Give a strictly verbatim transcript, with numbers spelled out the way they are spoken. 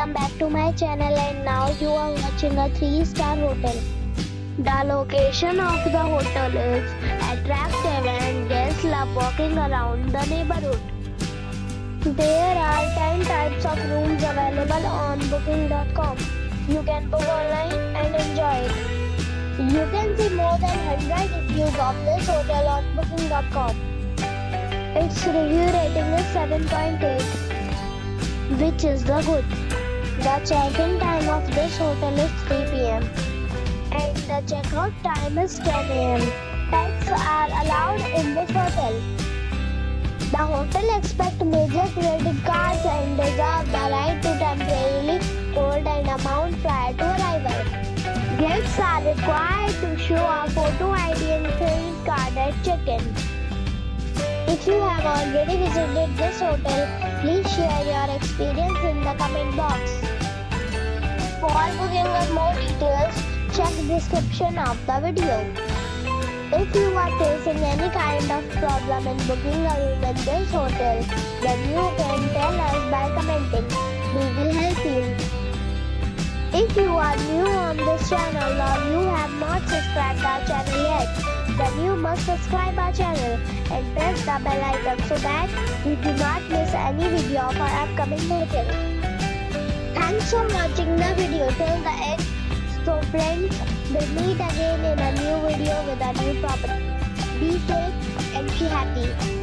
welcome back to my channel, and now you are watching a three star hotel. The location of the hotel is attractive and guests love walking around the neighborhood. There are ten types of rooms available on booking dot com. You can book online and enjoy it. You can see more than one hundred reviews of this hotel on booking dot com. Its review rating is seven point eight, which is the good. The check-in time of this hotel is three p m and the check-out time is ten a m Pets are allowed in this hotel. The hotel accepts major credit cards and reserves the right to temporarily hold an amount prior to arrival. Guests are required to show a photo I D and credit card at check-in. If you have already visited this hotel, please share your experience in the comment box. For booking or more details, check the description of the video. If you are facing any kind of problem in booking a room in this hotel, then you can tell us by commenting. We will help you. If you are new on this channel or you have not subscribed our channel yet, then you must subscribe our channel and press the bell icon so that you do not miss any video of our upcoming hotel. Thanks for watching the video till the end. So friends, we'll meet again in a new video with a new property. Be safe and be happy.